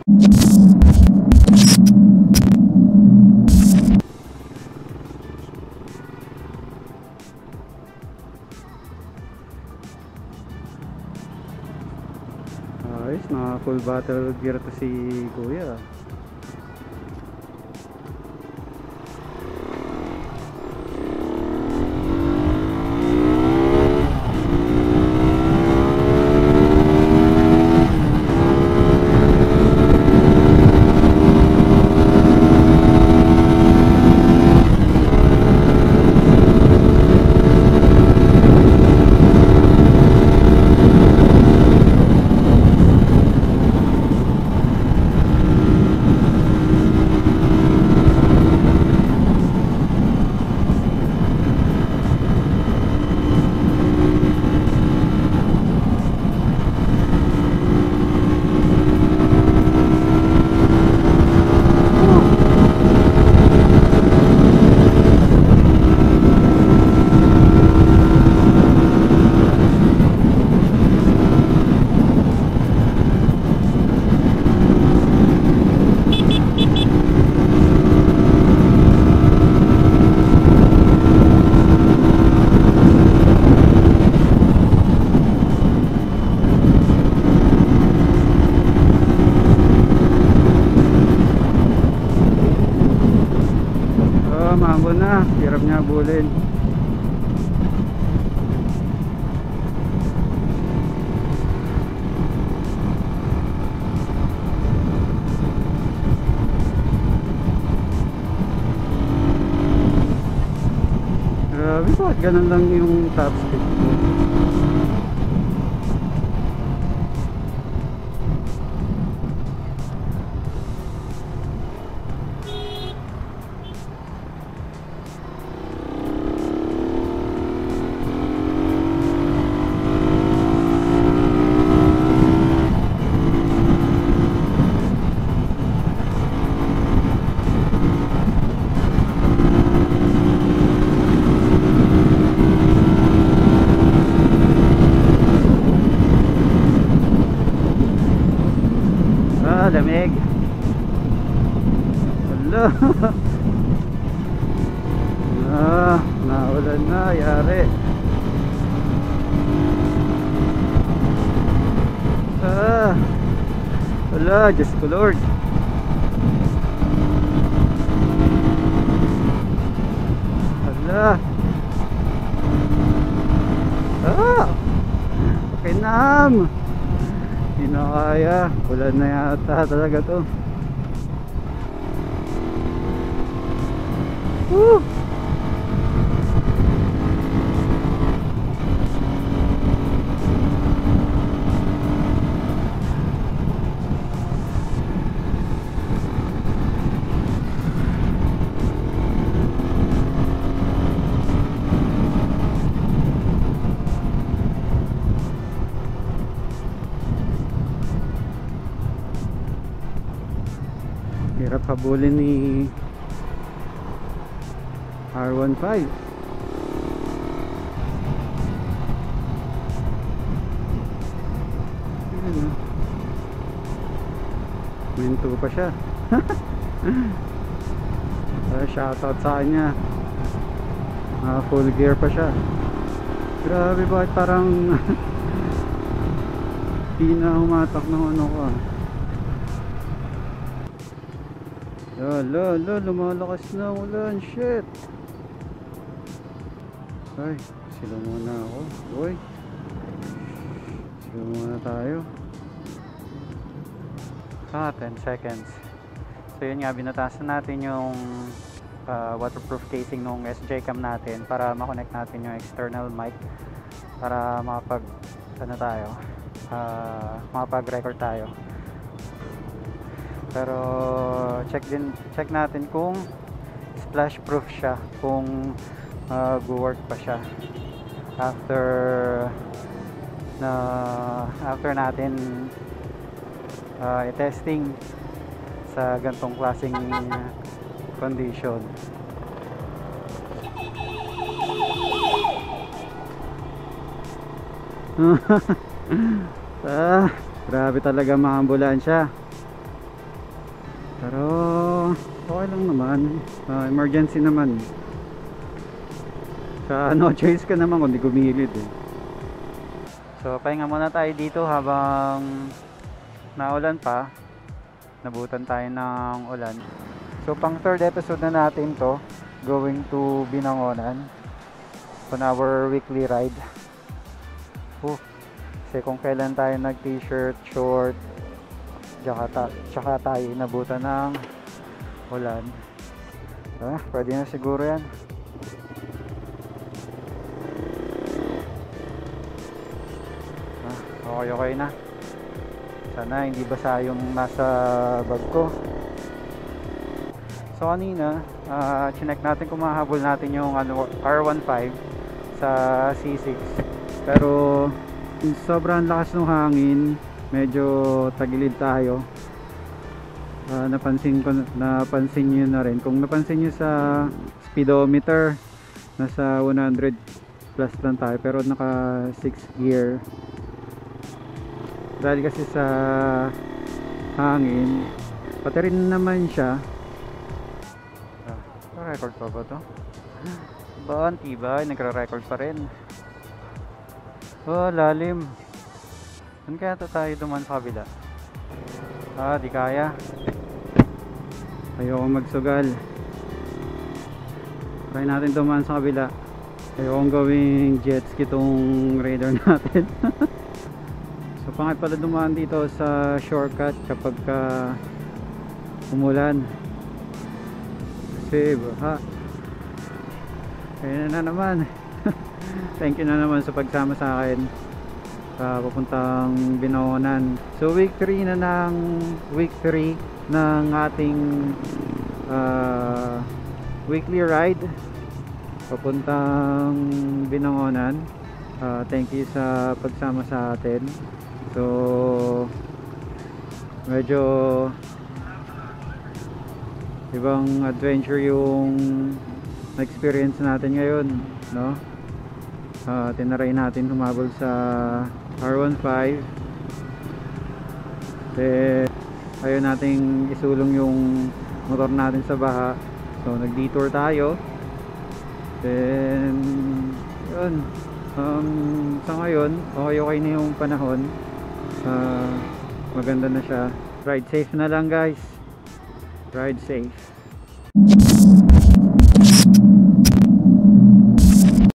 Ayos, naka full battle gear to si Kuya. Mambo na, hirap niya bulin. Grabe, bakit ganun lang yung top speed ko? Lamig. Hala. Naulan na, yari. Hala, Diyos ko Lord. Hala. Pakinam. Hindi na kaya, ulan na yata talaga to. Woo! Hirap habulin ni R15. Minto pa siya. Shoutout sa kanya. Full gear pa siya. Grabe, bakit parang di na humatak ng ano ko ah. Lumalakas na ulan, shit. Ay, sila muna ako. Uy, sila muna tayo. 10 seconds. So yun nga, binatasan natin yung waterproof casing ng SJ cam natin para makonect natin yung external mic para makapag makapag-record tayo. Pero check natin kung splash proof siya, kung go-work pa siya after natin i-testing sa gantong klaseng condition. Grabe talaga mga ambulansya. Pero okay lang naman, emergency naman. No choice ka naman kundi gumilid eh. So pahinga muna tayo dito habang naulan pa. Nabutan tayo ng ulan. So pang third episode na natin to, going to Binangonan on our weekly ride. Kasi kung kailan tayo nag t-shirt, short, tsaka tayo nabutan ng ulan. Pwede na siguro yan. Okay na. Sana hindi basa yung nasa bag ko. So kanina, chinek natin kung mahabol natin yung R15 sa C6. Pero sobrang lakas ng hangin, medyo tagilid tayo. Napansin nyo na rin. Kung napansin nyo sa speedometer, nasa 100 plus lang tayo, pero naka 6 gear. Dahil kasi sa hangin, pati rin naman siya. Record pa ba to? Ba, tibay, nagre-record pa rin. Lalim. Saan kaya tayo duman sa kabila? Di kaya. Ayokong magsugal. Try natin duman sa kabila. Ayokong gawing jet ski tong raider natin. So pangit pala dumaan dito sa shortcut kapag umulan. Kasi baha. Kaya na naman. Thank you na naman sa pagsama sa akin papuntang Binangonan. So week 3 ng ating weekly ride papuntang Binangonan. Thank you sa pagsama sa atin. So medyo ibang adventure yung experience natin ngayon, no? Tinaray natin humabol sa R15. Ayaw nating isulong yung motor natin sa baha, so nag-detour tayo. Then yun, sa ngayon okay na yung panahon. Maganda na siya. Ride safe na lang guys. Ride safe.